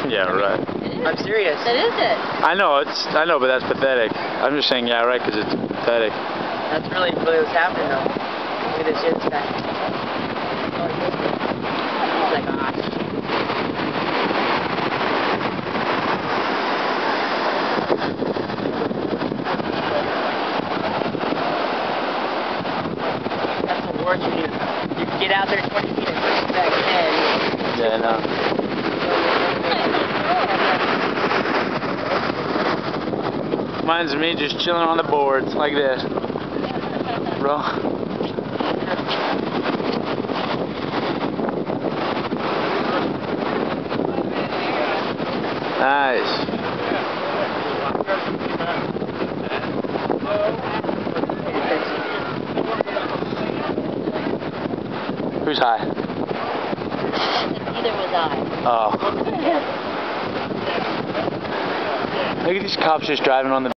Yeah, right. I'm serious. That is it. I know, but that's pathetic. I'm just saying, yeah, right, because it's pathetic. That's really what's happening, though. Look at this shit, this guy. He's like, ah. That's the worst you need. You can get out there 20 feet and push back 10. Yeah, I know. Mine's me just chilling on the boards like this. Bro. Nice. Who's high? Neither was I. Oh. Look at these cops just driving on the